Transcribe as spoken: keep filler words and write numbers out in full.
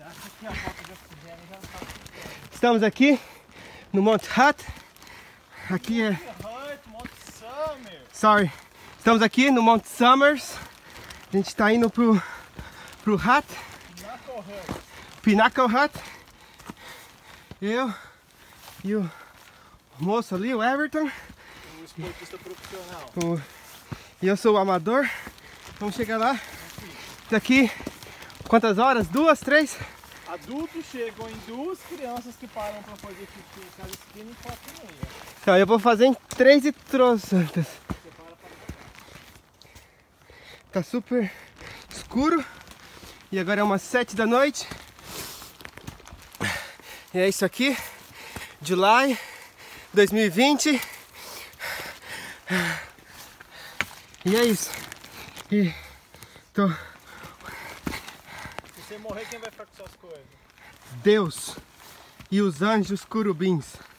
Estamos aqui no Mount Hutt. Aqui é... Sorry. Estamos aqui no Mount Somers. A gente está indo pro, pro Hutt. Pinnacle Hut. Eu e o moço ali, o Everton. O esportista profissional. O, e eu sou o amador. Vamos chegar lá. Daqui, quantas horas? Duas, três? Adultos chegam em duas, crianças que param para fazer xixi em cada esquina em quatro e meia. Então, eu vou fazer em três e trocentas. Tá super escuro. E agora é umas sete da noite. E é isso aqui. July dois mil e vinte. E é isso. E tô... Se você morrer, quem vai ficar com suas coisas? Deus e os anjos curubins.